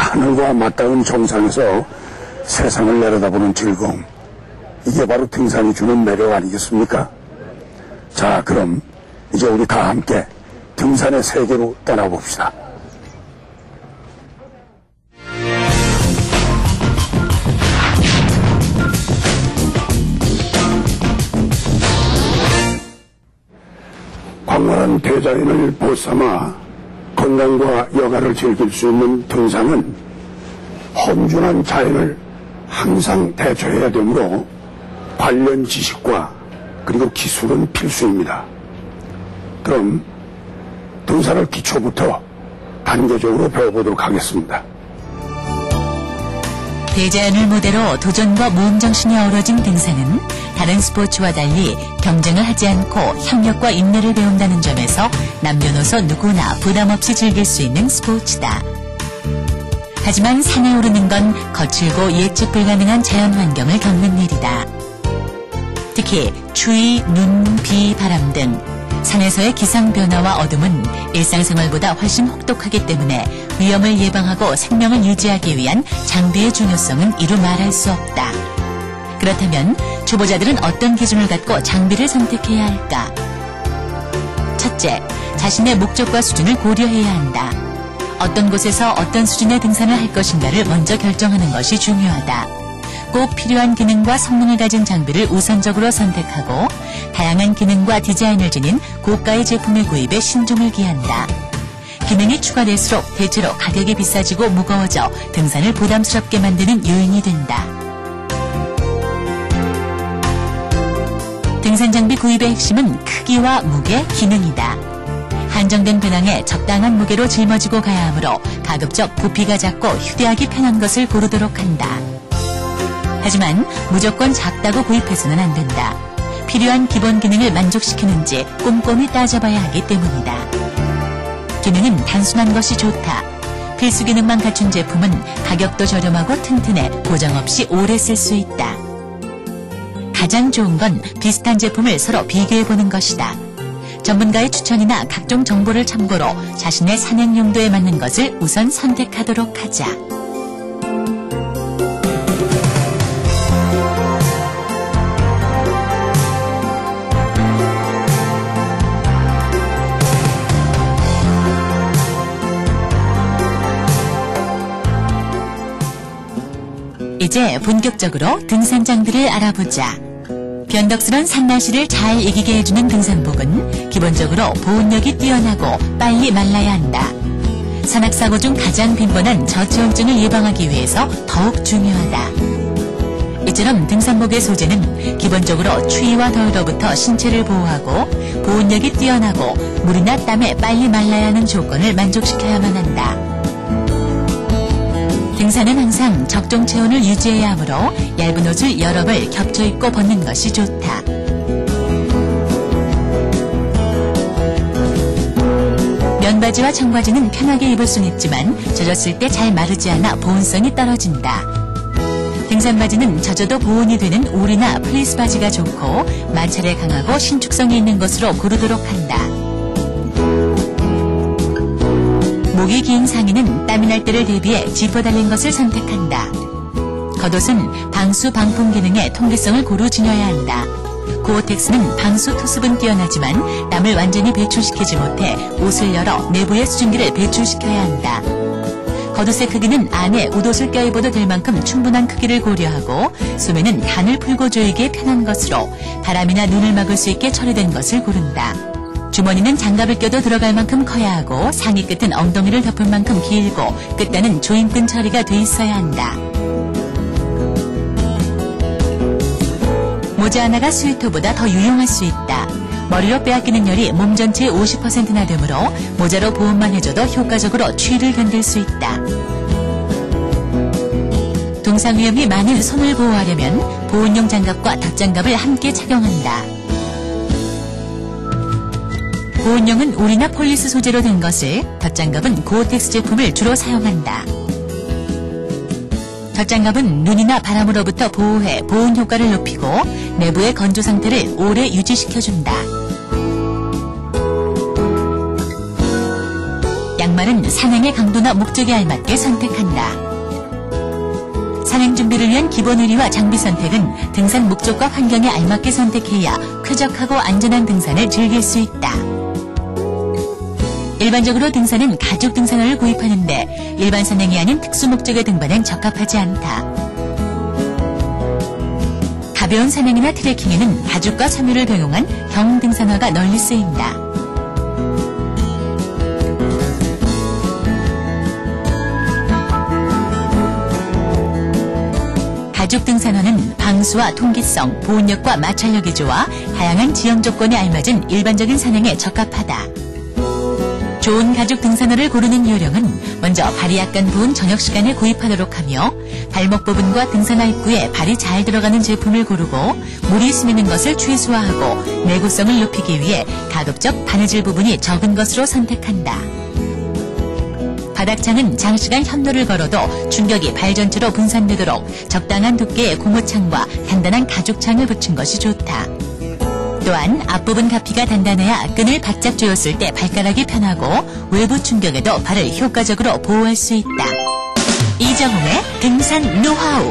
하늘과 맞닿은 정상에서 세상을 내려다보는 즐거움, 이게 바로 등산이 주는 매력 아니겠습니까? 자, 그럼 이제 우리 다 함께 등산의 세계로 떠나봅시다. 광활한 대자연을 보삼아 건강과 여가를 즐길 수 있는 등산은 험준한 자연을 항상 대처해야 되므로 관련 지식과 그리고 기술은 필수입니다. 그럼 등산을 기초부터 단계적으로 배워보도록 하겠습니다. 대자연을 무대로 도전과 모험정신이 어우러진 등산은 다른 스포츠와 달리 경쟁을 하지 않고 협력과 인내를 배운다는 점에서 남녀노소 누구나 부담 없이 즐길 수 있는 스포츠다. 하지만 산에 오르는 건 거칠고 예측 불가능한 자연 환경을 겪는 일이다. 특히 추위, 눈, 비, 바람 등 산에서의 기상 변화와 어둠은 일상생활보다 훨씬 혹독하기 때문에 위험을 예방하고 생명을 유지하기 위한 장비의 중요성은 이루 말할 수 없다. 그렇다면 초보자들은 어떤 기준을 갖고 장비를 선택해야 할까? 첫째, 자신의 목적과 수준을 고려해야 한다. 어떤 곳에서 어떤 수준의 등산을 할 것인가를 먼저 결정하는 것이 중요하다. 꼭 필요한 기능과 성능을 가진 장비를 우선적으로 선택하고 다양한 기능과 디자인을 지닌 고가의 제품의 구입에 신중을 기한다. 기능이 추가될수록 대체로 가격이 비싸지고 무거워져 등산을 부담스럽게 만드는 요인이 된다. 등산 장비 구입의 핵심은 크기와 무게, 기능이다. 한정된 배낭에 적당한 무게로 짊어지고 가야 하므로 가급적 부피가 작고 휴대하기 편한 것을 고르도록 한다. 하지만 무조건 작다고 구입해서는 안 된다. 필요한 기본 기능을 만족시키는지 꼼꼼히 따져봐야 하기 때문이다. 기능은 단순한 것이 좋다. 필수 기능만 갖춘 제품은 가격도 저렴하고 튼튼해 고장 없이 오래 쓸 수 있다. 가장 좋은 건 비슷한 제품을 서로 비교해보는 것이다. 전문가의 추천이나 각종 정보를 참고로 자신의 산행 용도에 맞는 것을 우선 선택하도록 하자. 이제 본격적으로 등산 장비를 알아보자. 변덕스런 산날씨를 잘 이기게 해주는 등산복은 기본적으로 보온력이 뛰어나고 빨리 말라야 한다. 산악사고 중 가장 빈번한 저체온증을 예방하기 위해서 더욱 중요하다. 이처럼 등산복의 소재는 기본적으로 추위와 더위로부터 신체를 보호하고 보온력이 뛰어나고 물이나 땀에 빨리 말라야 하는 조건을 만족시켜야만 한다. 등산은 항상 적정 체온을 유지해야 하므로 얇은 옷을 여러 벌 겹쳐 입고 벗는 것이 좋다. 면바지와 청바지는 편하게 입을 수는 있지만 젖었을 때 잘 마르지 않아 보온성이 떨어진다. 등산바지는 젖어도 보온이 되는 울이나 플리스 바지가 좋고 마찰에 강하고 신축성이 있는 것으로 고르도록 한다. 목이 긴 상의는 땀이 날 때를 대비해 지퍼 달린 것을 선택한다. 겉옷은 방수 방풍 기능의 통기성을 고루 지녀야 한다. 고어텍스는 방수 투습은 뛰어나지만 땀을 완전히 배출시키지 못해 옷을 열어 내부의 수증기를 배출시켜야 한다. 겉옷의 크기는 안에 옷옷을 껴입어도 될 만큼 충분한 크기를 고려하고 소매는 간을 풀고 조이기에 편한 것으로 바람이나 눈을 막을 수 있게 처리된 것을 고른다. 주머니는 장갑을 껴도 들어갈 만큼 커야 하고 상의 끝은 엉덩이를 덮을 만큼 길고 끝단은 조임끈 처리가 돼 있어야 한다. 모자 하나가 스웨터보다 더 유용할 수 있다. 머리로 빼앗기는 열이 몸 전체의 50%나 되므로 모자로 보온만 해줘도 효과적으로 추위를 견딜 수 있다. 동상 위험이 많은 손을 보호하려면 보온용 장갑과 덧장갑을 함께 착용한다. 보온용은 울이나 폴리스 소재로 된 것을, 덧장갑은 고어텍스 제품을 주로 사용한다. 덧장갑은 눈이나 바람으로부터 보호해 보온 효과를 높이고 내부의 건조 상태를 오래 유지시켜준다. 양말은 산행의 강도나 목적에 알맞게 선택한다. 산행 준비를 위한 기본 의리와 장비 선택은 등산 목적과 환경에 알맞게 선택해야 쾌적하고 안전한 등산을 즐길 수 있다. 일반적으로 등산은 가죽 등산화를 구입하는데 일반 산행이 아닌 특수 목적의 등반엔 적합하지 않다. 가벼운 산행이나 트레킹에는 가죽과 섬유를 병용한 경 등산화가 널리 쓰인다. 가죽 등산화는 방수와 통기성, 보온력과 마찰력이 좋아 다양한 지형 조건에 알맞은 일반적인 산행에 적합하다. 좋은 가죽 등산화를 고르는 요령은 먼저 발이 약간 부은 저녁 시간에 구입하도록 하며 발목 부분과 등산화 입구에 발이 잘 들어가는 제품을 고르고 물이 스미는 것을 최소화하고 내구성을 높이기 위해 가급적 바느질 부분이 적은 것으로 선택한다. 바닥창은 장시간 현로를 걸어도 충격이 발 전체로 분산되도록 적당한 두께의 고무창과 단단한 가죽창을 붙인 것이 좋다. 또한 앞부분 가피가 단단해야 끈을 바짝 조였을 때 발가락이 편하고 외부 충격에도 발을 효과적으로 보호할 수 있다. 이정훈의 등산 노하우.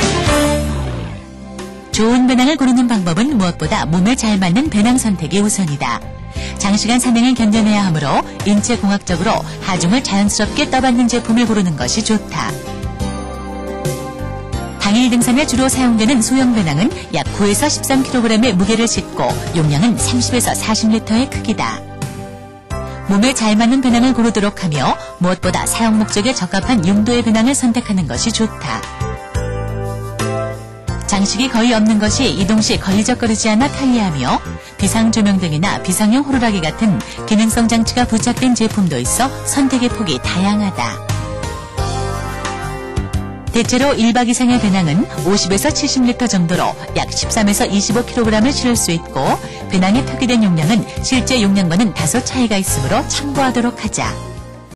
좋은 배낭을 고르는 방법은 무엇보다 몸에 잘 맞는 배낭 선택이 우선이다. 장시간 산행을 견뎌내야 하므로 인체공학적으로 하중을 자연스럽게 떠받는 제품을 고르는 것이 좋다. 당일 등산에 주로 사용되는 소형 배낭은 약 9에서 13kg의 무게를 싣고 용량은 30에서 40리터의 크기다. 몸에 잘 맞는 배낭을 고르도록 하며 무엇보다 사용 목적에 적합한 용도의 배낭을 선택하는 것이 좋다. 장식이 거의 없는 것이 이동 시 걸리적거리지 않아 편리하며 비상조명 등이나 비상용 호루라기 같은 기능성 장치가 부착된 제품도 있어 선택의 폭이 다양하다. 대체로 1박 이상의 배낭은 50에서 70리터 정도로 약 13에서 25kg을 실을 수 있고 배낭에 표기된 용량은 실제 용량과는 다소 차이가 있으므로 참고하도록 하자.